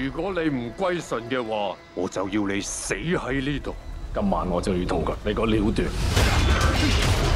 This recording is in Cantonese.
如果你唔歸順嘅話，我就要你死喺呢度。今晚我就要同佢你個了斷。